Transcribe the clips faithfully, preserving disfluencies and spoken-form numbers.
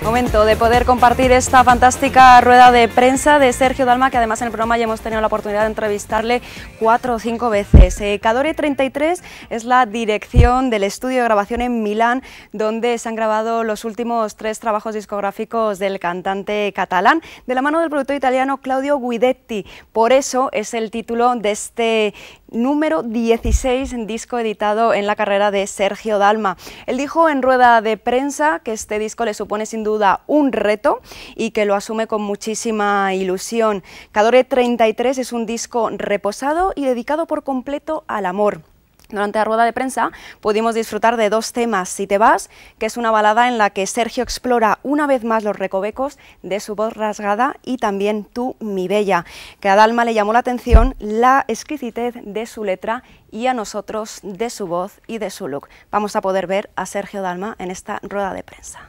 Momento de poder compartir esta fantástica rueda de prensa de Sergio Dalma, que además en el programa ya hemos tenido la oportunidad de entrevistarle cuatro o cinco veces. Eh, Cadore treinta y tres es la dirección del estudio de grabación en Milán, donde se han grabado los últimos tres trabajos discográficos del cantante catalán, de la mano del productor italiano Claudio Guidetti. Por eso es el título de este número dieciséis, disco editado en la carrera de Sergio Dalma. Él dijo en rueda de prensa que este disco le supone sin duda un reto y que lo asume con muchísima ilusión. Cadore treinta y tres es un disco reposado y dedicado por completo al amor. Durante la rueda de prensa pudimos disfrutar de dos temas: Si te vas, que es una balada en la que Sergio explora una vez más los recovecos de su voz rasgada, y también Tú, mi bella, que a Dalma le llamó la atención la exquisitez de su letra y a nosotros de su voz y de su look. Vamos a poder ver a Sergio Dalma en esta rueda de prensa.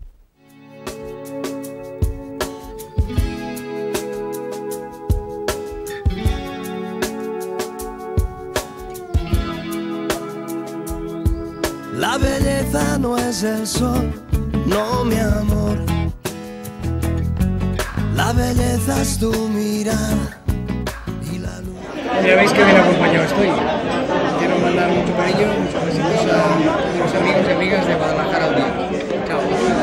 La belleza no es el sol, no mi amor. La belleza es tu mirada y la luz. Ya veis que bien acompañado estoy. Quiero mandar mucho cariño, muchos besitos a los amigos y amigas de Guadalajara un día. Chao.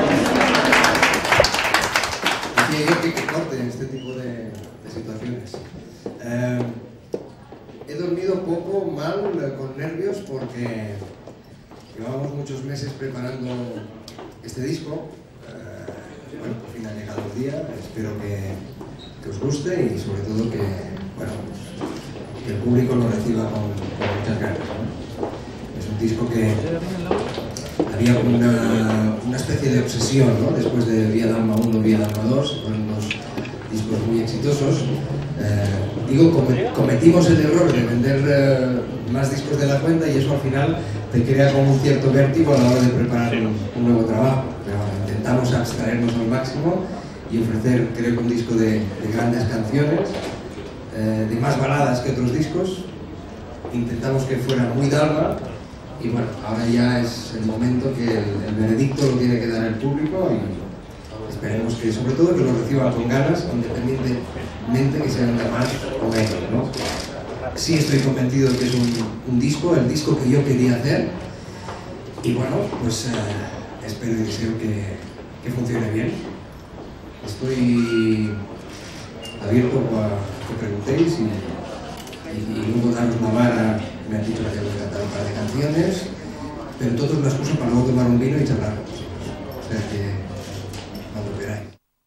Que, que corte en este tipo de, de situaciones. Eh, he dormido poco, mal, con nervios, porque llevábamos muchos meses preparando este disco. Eh, bueno, por fin ha llegado el día. Espero que, que os guste y sobre todo que, bueno, que el público lo reciba con, con muchas ganas, ¿no? Es un disco que había como una, una especie de obsesión, ¿no? Después de Vía Dalma uno, Vía Dalma dos, fueron unos discos muy exitosos. Eh, digo, cometimos el error de vender eh, más discos de la cuenta, y eso al final te crea como un cierto vértigo a la hora de preparar un, un nuevo trabajo. Pero bueno, intentamos abstraernos al máximo y ofrecer, creo que un disco de, de grandes canciones, eh, de más baladas que otros discos. Intentamos que fuera muy Dalma, y bueno, ahora ya es el momento que el, el veredicto lo tiene que dar el público, y esperemos que, sobre todo, que lo reciban con ganas, independientemente que sean de más o menos, ¿no? Sí estoy convencido de que es un, un disco, el disco que yo quería hacer, y bueno, pues eh, espero y deseo que, que funcione bien. Estoy abierto a que preguntéis y, y, y luego daros la vara. Me han dicho que tengo que cantar un par de canciones, pero todo es una excusa para luego tomar un vino y charlar con vosotros. O sea que, cuando queráis.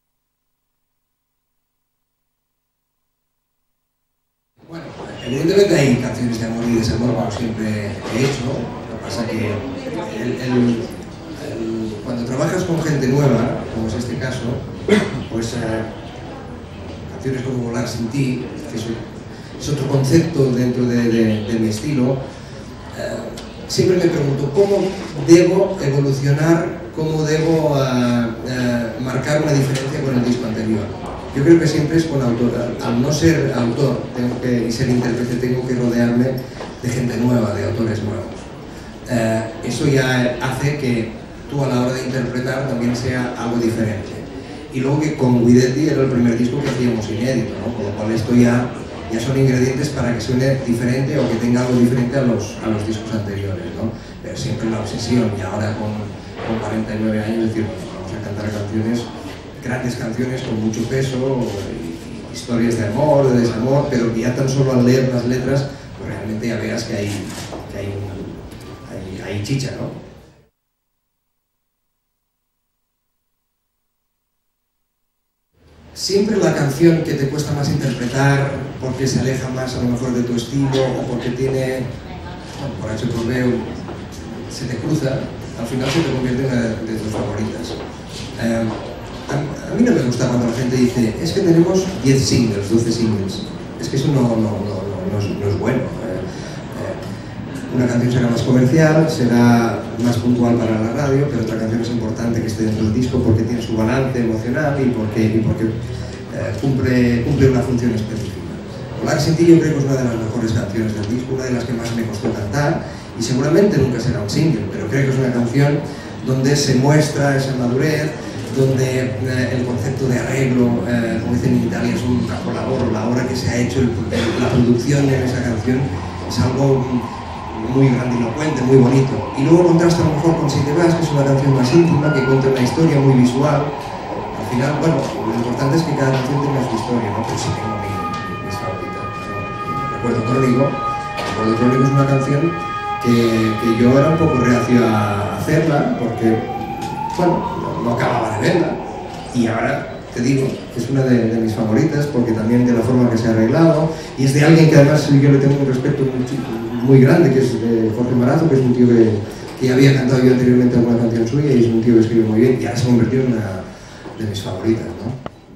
Bueno, evidentemente hay canciones de amor y desamor, como siempre he hecho. Lo que pasa es que el, el, el, cuando trabajas con gente nueva, como es este caso, pues eh, canciones como Volar sin ti, que es, es otro concepto dentro de, de, de mi estilo, eh, siempre me pregunto cómo debo evolucionar, cómo debo uh, uh, marcar una diferencia con el disco anterior. Yo creo que siempre es con autor. Al no ser autor tengo que, y ser intérprete, tengo que rodearme de gente nueva, de autores nuevos. Eh, eso ya hace que tú, a la hora de interpretar, también sea algo diferente. Y luego que con Guidetti era el primer disco que hacíamos inédito, ¿no? Con lo cual esto ya, ya son ingredientes para que suene diferente o que tenga algo diferente a los, a los discos anteriores, ¿no? Pero siempre la obsesión, y ahora con, con cuarenta y nueve años, es decir, vamos a cantar canciones, grandes canciones con mucho peso, historias de amor, de desamor, pero que ya tan solo al leer las letras, pues realmente ya veas que hay, que hay, hay, hay chicha, ¿no? Siempre la canción que te cuesta más interpretar, porque se aleja más a lo mejor de tu estilo, o porque tiene, bueno, por H por B, se te cruza, al final se te convierte en una de tus favoritas. Eh, A, a mí no me gusta cuando la gente dice, es que tenemos diez singles, doce singles. Es que eso no, no, no, no, es, no es bueno. Eh, eh, una canción será más comercial, será más puntual para la radio, pero otra canción es importante que esté dentro del disco porque tiene su balance emocional y porque, y porque eh, cumple, cumple una función específica. Volar sin ti yo creo que es una de las mejores canciones del disco, una de las que más me costó cantar, y seguramente nunca será un single, pero creo que es una canción donde se muestra esa madurez, donde eh, el concepto de arreglo, eh, como dicen en Italia, es un capolavoro, la obra que se ha hecho, el, el, la producción en esa canción es algo muy grandilocuente, muy bonito. Y luego contrasta a lo mejor con Si te vas, que es una canción más íntima, que cuenta una historia muy visual. Al final, bueno, lo importante es que cada canción tenga su historia, ¿no? Pero sí tengo mi, mi, mis favoritas. ¿No? Recuerdo Crónico, Recuerdo Crónico es una canción que, que yo era un poco reacio a hacerla, porque, bueno, no acababa de verla, y ahora te digo que es una de, de mis favoritas porque también de la forma que se ha arreglado, y es de alguien que además yo le tengo un respeto muy, muy grande, que es eh, Jorge Marazo, que es un tío que, que había cantado yo anteriormente alguna canción suya, y es un tío que escribe muy bien, y ahora se ha convertido en una de mis favoritas, ¿no?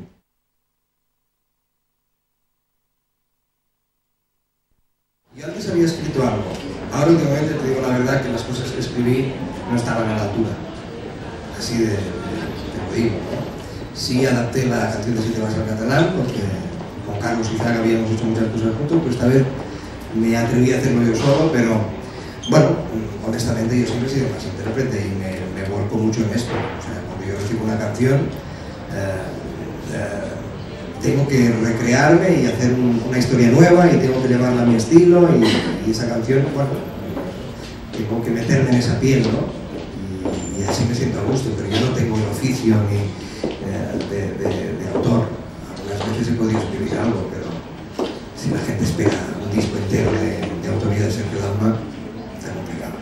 Yo antes había escrito algo, ahora últimamente te digo la verdad que las cosas que escribí no estaban a la altura, así de... digo, ¿no? Sí adapté la canción de Si te vas al catalán, porque con Carlos Izaga habíamos hecho muchas cosas juntos, pero esta vez me atreví a hacerlo yo solo, pero bueno, honestamente yo siempre he sido más intérprete y me, me vuelco mucho en esto. O sea, cuando yo recibo una canción, eh, eh, tengo que recrearme y hacer un, una historia nueva, y tengo que llevarla a mi estilo, y, y esa canción, bueno, tengo que meterme en esa piel, ¿no? Y así me siento a gusto, pero yo no tengo el oficio ni eh, de, de, de autor. Algunas veces he podido escribir algo, pero si la gente espera un disco entero de, de autoría de Sergio Dalma, está complicado.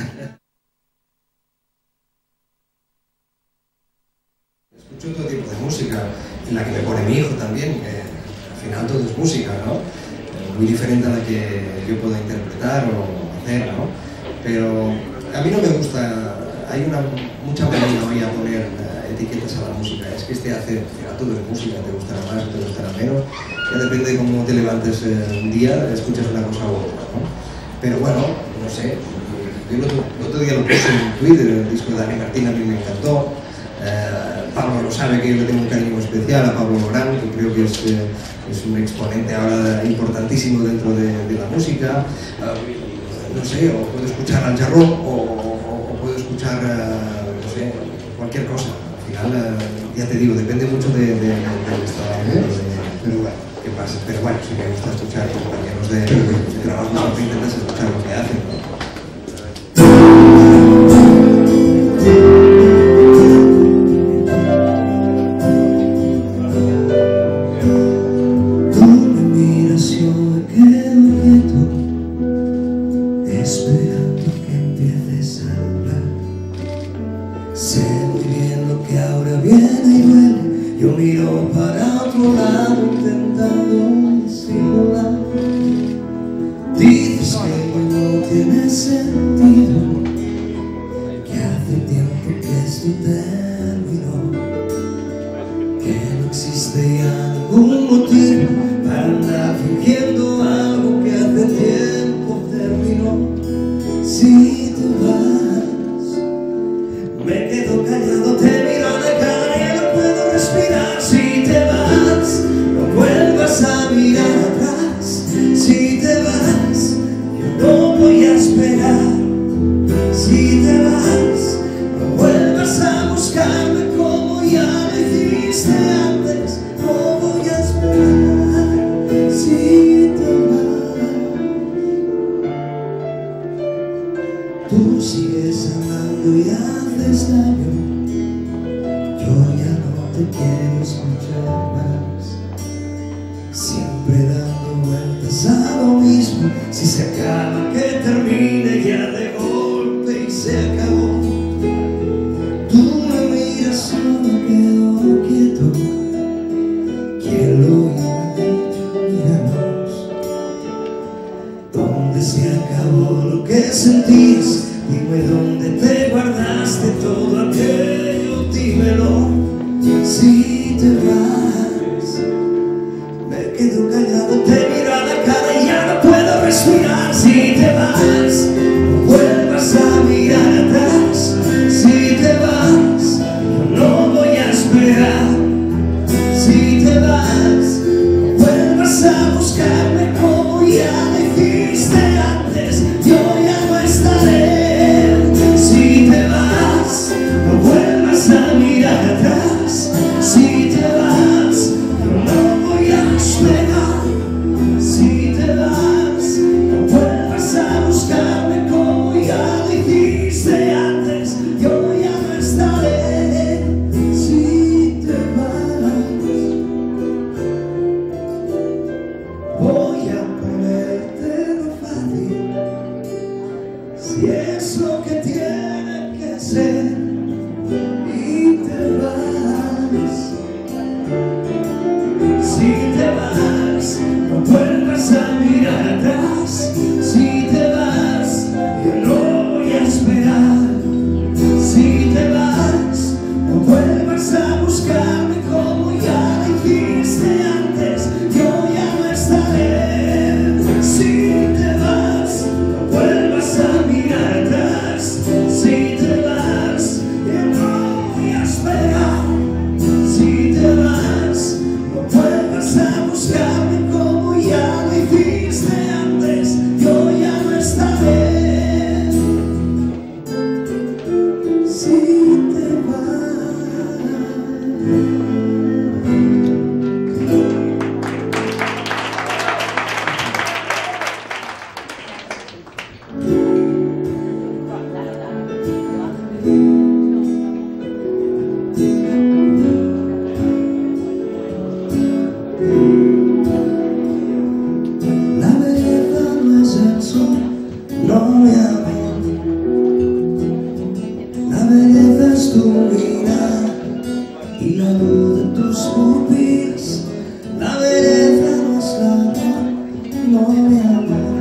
Escucho todo tipo de música, en la que me pone mi hijo también, que al final todo es música, ¿no? Muy diferente a la que yo puedo interpretar o hacer, ¿no? Pero a mí no me gusta, hay una mucha manía hoy a poner uh, etiquetas a la música. Es que este hace, a todo es música, te gustará más o te gustará menos, ya depende de cómo te levantes eh, un día, escuchas una cosa u otra, ¿no? Pero bueno, no sé, yo el otro, el otro día lo puse en Twitter, el disco de Dani Martín a mí me encantó. Uh, Pablo lo sabe, que yo le tengo un cariño especial a Pablo Morán, que creo que es, eh, es un exponente ahora importantísimo dentro de, de la música. Uh, no sé, o puedo escuchar al Jarrón, o, o, o puedo escuchar, uh, no sé, cualquier cosa. Al final, uh, ya te digo, depende mucho de, de, de, del estado de, de, pero bueno, ¿qué pasa? Pero bueno, sí me gusta escuchar a los compañeros de, de trabajo, siempre intentas escuchar lo que hacen, ¿no? Atrás. y la luz de tus pupilas. La belleza no es la amor, no mi amor.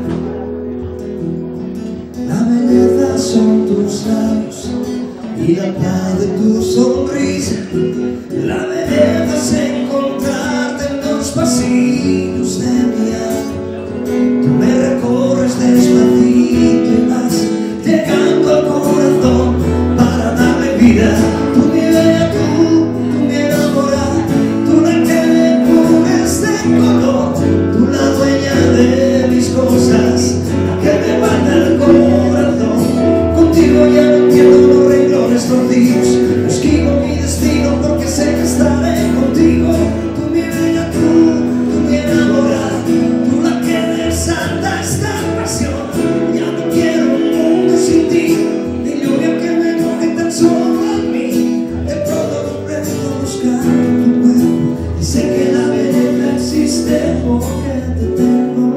La belleza son tus labios y la paz de tu sonrisa. La belleza es encontrarte en los pasillos de mi alma. Tú me recorres despacito y vas llegando al corazón para darme vida. Tú mi bella, tú, tú mi enamorada, tú la que me pones de color, tú la dueña de mis cosas, la que me guarda el corazón. Contigo ya no entiendo los renglones torcidos, no esquivo mi destino porque sé que estaré contigo. Tú mi bella, tú, tú mi enamorada, tú la que desata esta pasión. Ya no quiero un mundo sin ti, ni lluvia que me moje tan solo a mí. De pronto comprendo buscando tu cuerpo y sé que la belleza existe porque te tengo,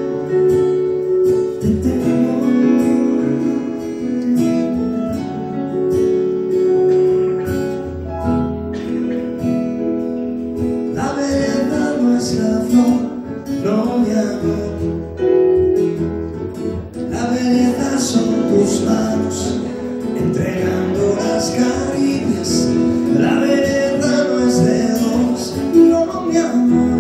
te tengo. La belleza no es la flor, no mi amor. La belleza son tus manos entregando las caricias. La belleza no es de dos, no mi amor.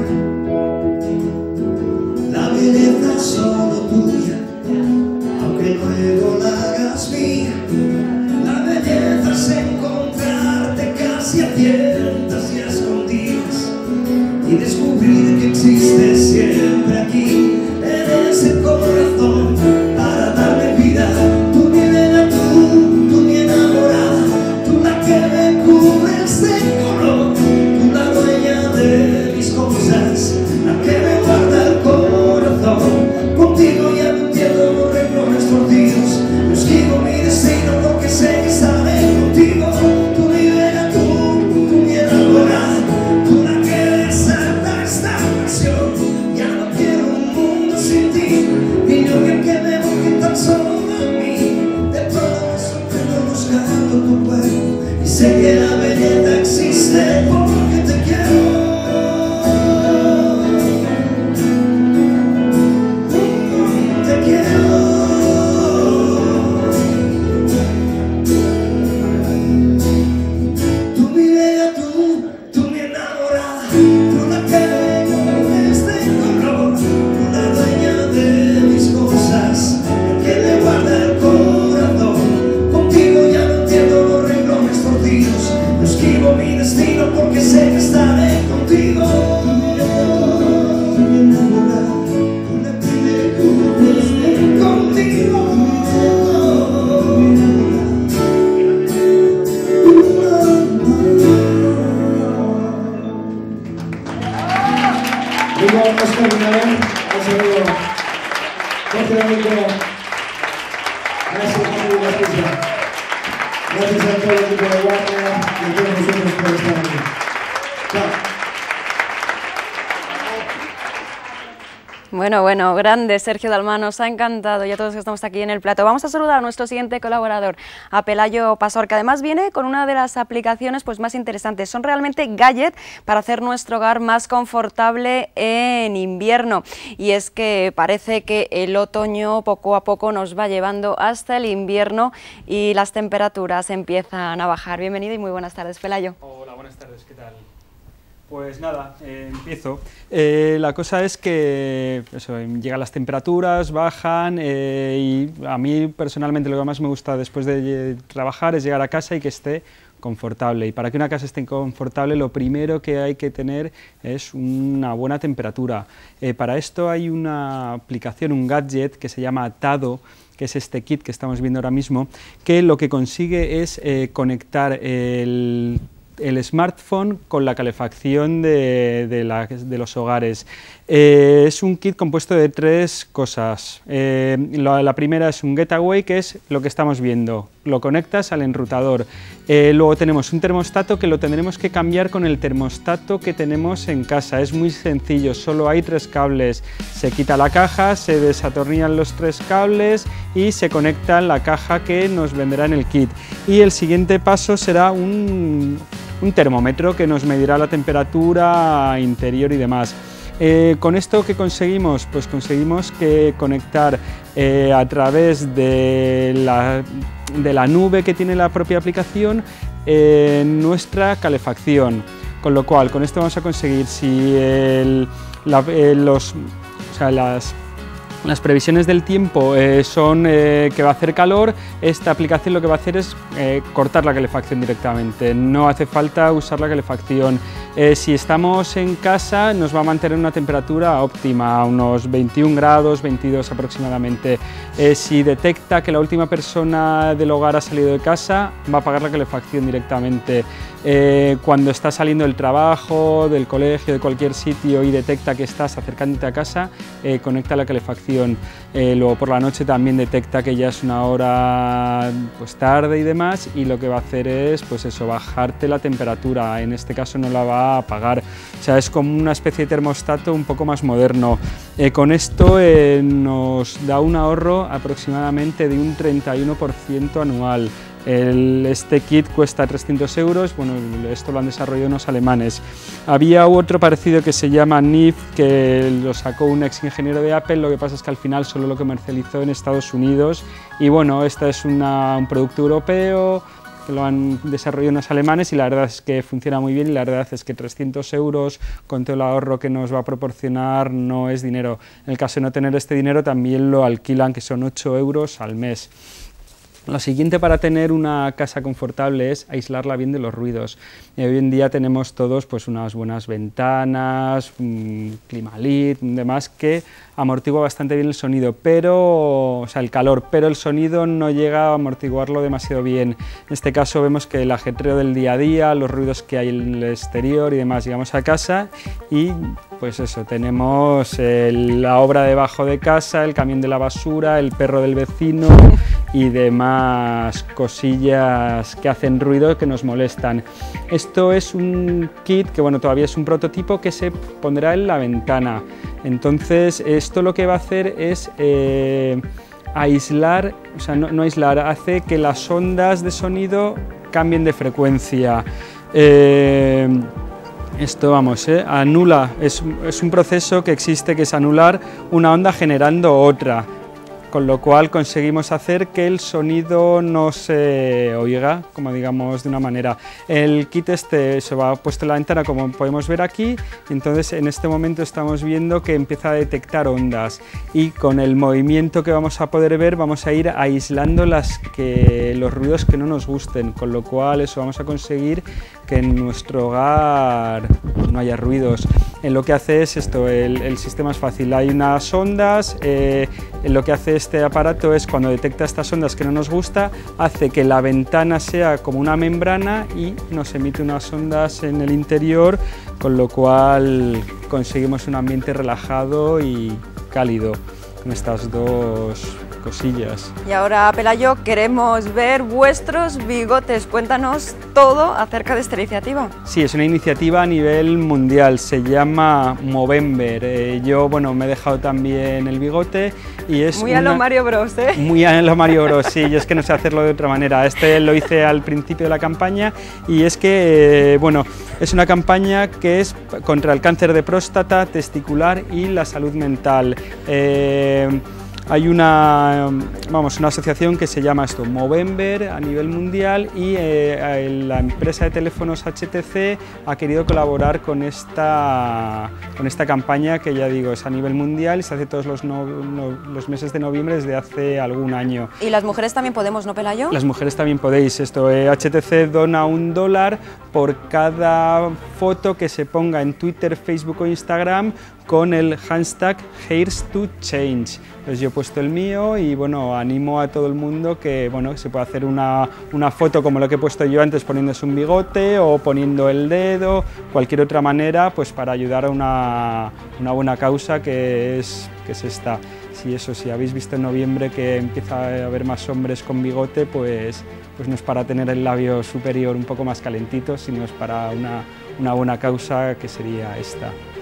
La belleza es solo tuya, aunque luego la hagas mía. La belleza es encontrarte casi a tientas y a escondidas y descubrir que existes siempre aquí en ese corazón para darme vida. Tú mi bella, tú, tú mi enamorada, tú la que me cubres de color, tú la dueña de mis cosas, la que me guarda el corazón. Contigo ya no entiendo los renglones torcidos, no esquivo mi destino porque sé que estaré contigo. Tú mi bella, tú, tú mi enamorada, tú la que desata esta pasión. Ya no quiero un mundo sin ti, ni lluvia que me moje tan solo a mí. De pronto me sorprendo buscando tu cuerpo y sé que la belleza existe porque te quiero. Te quiero. Tú mi bella, tú, tú mi enamorada, tú la que me pones de color, tú la dueña de mis cosas, la que me guarda el corazón. Contigo ya no entiendo los renglones torcidos, no esquivo mi destino porque sé que estaré contigo. Tú mi enamorada, tú la que me pones de contigo. Digo, Óscar Guinalén, un saludo. Jorge D'Amico, gracias por la escucha. Gracias a todo el equipo de Warner y a todos vosotros por estar aquí. Chao. Bueno, bueno, grande Sergio Dalma, nos ha encantado y a todos los que estamos aquí en el plato. Vamos a saludar a nuestro siguiente colaborador, a Pelayo Pastor, que además viene con una de las aplicaciones pues, más interesantes. Son realmente gadgets para hacer nuestro hogar más confortable en invierno. Y es que parece que el otoño poco a poco nos va llevando hasta el invierno y las temperaturas empiezan a bajar. Bienvenido y muy buenas tardes, Pelayo. Hola, buenas tardes, ¿qué tal? Pues nada, eh, empiezo. Eh, la cosa es que eso, llegan las temperaturas, bajan eh, y a mí personalmente lo que más me gusta después de trabajar es llegar a casa y que esté confortable. Y para que una casa esté confortable lo primero que hay que tener es una buena temperatura. Eh, para esto hay una aplicación, un gadget que se llama Tado, que es este kit que estamos viendo ahora mismo, que lo que consigue es eh, conectar el el smartphone con la calefacción de, de, la, de los hogares. Eh, es un kit compuesto de tres cosas. Eh, la, la primera es un getaway, que es lo que estamos viendo. Lo conectas al enrutador. Eh, luego tenemos un termostato que lo tendremos que cambiar con el termostato que tenemos en casa. Es muy sencillo, solo hay tres cables. Se quita la caja, se desatornillan los tres cables y se conecta la caja que nos vendrá en el kit. Y el siguiente paso será un un termómetro que nos medirá la temperatura interior y demás. Eh, ¿Con esto qué conseguimos? Pues conseguimos que conectar eh, a través de la, de la nube que tiene la propia aplicación eh, nuestra calefacción. Con lo cual, con esto vamos a conseguir si el, la, eh, los, o sea, las, las previsiones del tiempo eh, son eh, que va a hacer calor, esta aplicación lo que va a hacer es eh, cortar la calefacción directamente, no hace falta usar la calefacción. Eh, si estamos en casa nos va a mantener una temperatura óptima, a unos veintiún grados, veintidós aproximadamente. Eh, si detecta que la última persona del hogar ha salido de casa, va a apagar la calefacción directamente. Eh, cuando estás saliendo del trabajo, del colegio, de cualquier sitio y detecta que estás acercándote a casa, eh, conecta la calefacción. Eh, luego por la noche también detecta que ya es una hora pues, tarde y demás, y lo que va a hacer es pues eso, bajarte la temperatura, en este caso no la va a apagar. O sea, es como una especie de termostato un poco más moderno. Eh, con esto eh, nos da un ahorro aproximadamente de un treinta y uno por ciento anual. El, este kit cuesta trescientos euros, bueno, esto lo han desarrollado unos alemanes. Había otro parecido que se llama N I F, que lo sacó un ex ingeniero de Apple, lo que pasa es que al final solo lo comercializó en Estados Unidos, y bueno, este es una, un producto europeo, que lo han desarrollado unos alemanes, y la verdad es que funciona muy bien, y la verdad es que trescientos euros con todo el ahorro que nos va a proporcionar no es dinero. En el caso de no tener este dinero también lo alquilan, que son ocho euros al mes. Lo siguiente para tener una casa confortable es aislarla bien de los ruidos. Y hoy en día tenemos todos pues, unas buenas ventanas, un Climalit, demás, que amortigua bastante bien el sonido, pero, o sea, el calor, pero el sonido no llega a amortiguarlo demasiado bien. En este caso vemos que el ajetreo del día a día, los ruidos que hay en el exterior y demás, llegamos a casa y pues eso, tenemos el, la obra debajo de casa, el camión de la basura, el perro del vecino y demás cosillas que hacen ruido que nos molestan. Esto es un kit que bueno, todavía es un prototipo que se pondrá en la ventana. Entonces esto lo que va a hacer es eh, aislar, o sea, no, no aislar, hace que las ondas de sonido cambien de frecuencia. Eh, Esto, vamos, eh, anula, es, es un proceso que existe, que es anular una onda generando otra, con lo cual conseguimos hacer que el sonido no se oiga, como digamos de una manera. El kit este se va puesto en la ventana, como podemos ver aquí, y entonces en este momento estamos viendo que empieza a detectar ondas, y con el movimiento que vamos a poder ver vamos a ir aislando las que, los ruidos que no nos gusten, con lo cual eso vamos a conseguir que en nuestro hogar no haya ruidos. En lo que hace es esto, el, el sistema es fácil, hay unas ondas, eh, lo que hace este aparato es cuando detecta estas ondas que no nos gusta, hace que la ventana sea como una membrana y nos emite unas ondas en el interior, con lo cual conseguimos un ambiente relajado y cálido con estas dos cosillas. Y ahora, Pelayo, queremos ver vuestros bigotes. Cuéntanos todo acerca de esta iniciativa. Sí, es una iniciativa a nivel mundial, se llama Movember. Eh, yo, bueno, me he dejado también el bigote y es Muy una... a lo Mario Bros, ¿eh? Muy a lo Mario Bros, sí, yo es que no sé hacerlo de otra manera. Este lo hice al principio de la campaña y es que, eh, bueno, es una campaña que es contra el cáncer de próstata, testicular y la salud mental. Eh, Hay una, vamos, una asociación que se llama esto, Movember, a nivel mundial, y eh, la empresa de teléfonos H T C ha querido colaborar con esta, con esta campaña que ya digo es a nivel mundial y se hace todos los, no, no, los meses de noviembre desde hace algún año. ¿Y las mujeres también podemos, no, Pelayo? Las mujeres también podéis. Esto, eh, H T C dona un dólar por cada foto que se ponga en Twitter, Facebook o Instagram con el hashtag Hairs to Change. Entonces yo he puesto el mío y bueno, animo a todo el mundo que bueno, se puede hacer una, una foto como lo que he puesto yo antes, poniéndose un bigote o poniendo el dedo, cualquier otra manera, pues para ayudar a una, una buena causa que es, que es esta. Si eso, si habéis visto en noviembre que empieza a haber más hombres con bigote, pues, pues no es para tener el labio superior un poco más calentito, sino es para una, una buena causa que sería esta.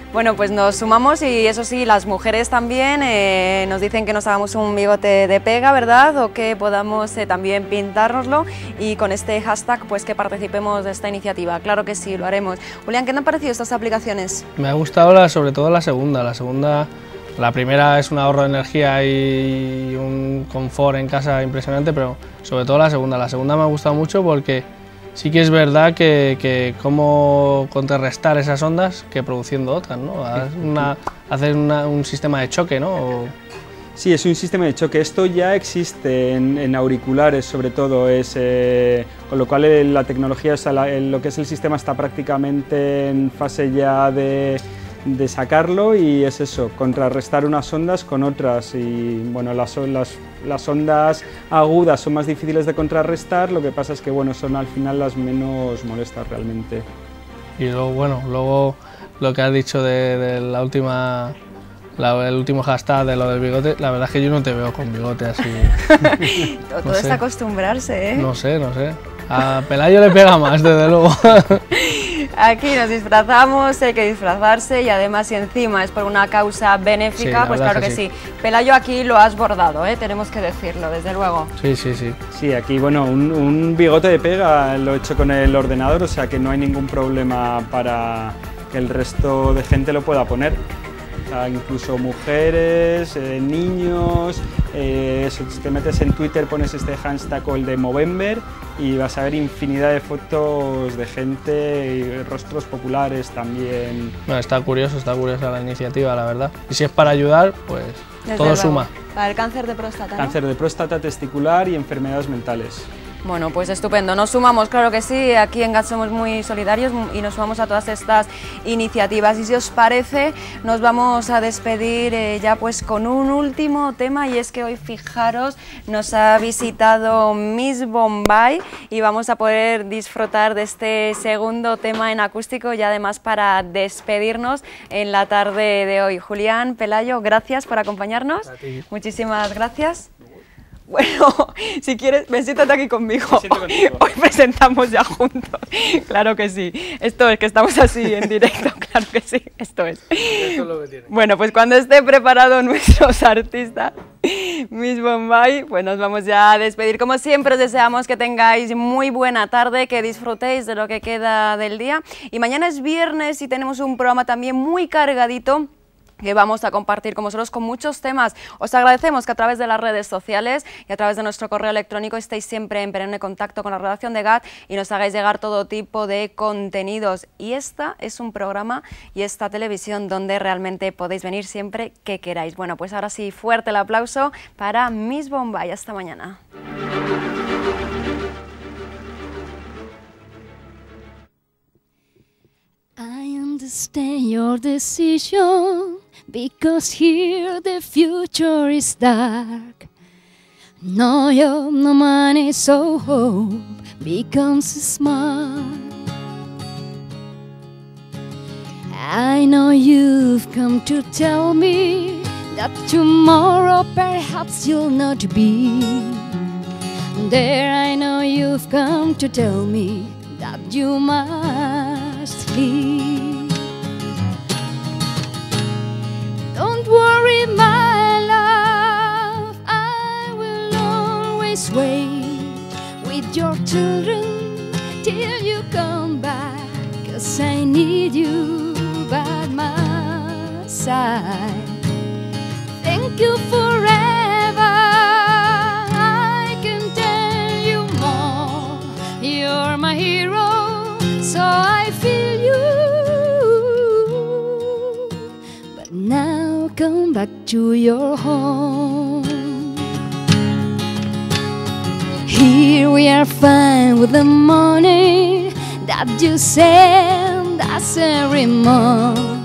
Bueno, pues nos sumamos y eso sí, las mujeres también eh, nos dicen que nos hagamos un bigote de pega, ¿verdad? O que podamos eh, también pintárnoslo y con este hashtag pues que participemos de esta iniciativa. Claro que sí, lo haremos. Julián, ¿qué te han parecido estas aplicaciones? Me ha gustado la, sobre todo la segunda. La segunda, la primera es un ahorro de energía y un confort en casa impresionante, pero sobre todo la segunda. La segunda me ha gustado mucho porque sí que es verdad que, que cómo contrarrestar esas ondas que produciendo otras, ¿no? Una, hacer una, un sistema de choque, ¿no? O... Sí, es un sistema de choque. Esto ya existe en, en auriculares, sobre todo, es, eh, con lo cual eh, la tecnología, o sea, la, el, lo que es el sistema está prácticamente en fase ya de, de sacarlo y es eso, contrarrestar unas ondas con otras y bueno, las, las, las ondas agudas son más difíciles de contrarrestar, lo que pasa es que bueno, son al final las menos molestas realmente. Y luego, bueno, luego lo que has dicho de, de la última... La, el último hashtag de lo del bigote, la verdad es que yo no te veo con bigote así. Todo no es sé. acostumbrarse, ¿eh? No sé, no sé. A Pelayo le pega más, desde luego. Aquí nos disfrazamos, hay que disfrazarse y además si encima es por una causa benéfica, Sí, pues verdad claro que que sí. sí. Pelayo aquí lo has bordado, ¿eh? Tenemos que decirlo, desde luego. Sí, sí, sí. Sí, aquí bueno, un, un bigote de pega lo he hecho con el ordenador, o sea que no hay ningún problema para que el resto de gente lo pueda poner. O sea, incluso mujeres, eh, niños, eh, si te metes en Twitter pones este hashtag o el de Movember y vas a ver infinidad de fotos de gente y rostros populares también. Bueno, está curioso, está curiosa la iniciativa, la verdad. Y si es para ayudar, pues Desde todo luego. suma. Para el cáncer de próstata, ¿no? Cáncer de próstata, testicular y enfermedades mentales. Bueno, pues estupendo, nos sumamos, claro que sí, aquí en G A T somos muy solidarios y nos sumamos a todas estas iniciativas y si os parece nos vamos a despedir eh, ya pues con un último tema y es que hoy fijaros nos ha visitado Miss Bombay y vamos a poder disfrutar de este segundo tema en acústico y además para despedirnos en la tarde de hoy. Julián, Pelayo, gracias por acompañarnos, muchísimas gracias. Bueno, si quieres, ven, siéntate aquí conmigo. Me siento contigo. Hoy presentamos ya juntos. Claro que sí. Esto es que estamos así en directo, claro que sí. Esto es. Esto es lo que tiene. Bueno, pues cuando esté preparado nuestros artistas, Miss Bombay, pues nos vamos ya a despedir. Como siempre, os deseamos que tengáis muy buena tarde, que disfrutéis de lo que queda del día. Y mañana es viernes y tenemos un programa también muy cargadito que vamos a compartir con vosotros con muchos temas. Os agradecemos que a través de las redes sociales y a través de nuestro correo electrónico estéis siempre en perenne contacto con la redacción de G A T y nos hagáis llegar todo tipo de contenidos. Y esta es un programa y esta televisión donde realmente podéis venir siempre que queráis. Bueno, pues ahora sí, fuerte el aplauso para Miss Bombay. Hasta mañana. I understand your decision because here the future is dark. No job, no money, so hope becomes smart. I know you've come to tell me that tomorrow perhaps you'll not be there. I know you've come to tell me that you must leave. Don't worry, my love, I will always wait with your children till you come back, 'cause I need you by my side. Thank you forever, I can tell you more. You're my hero, so I feel you. But now come back to your home. Here we are fine with the money that you send us every month.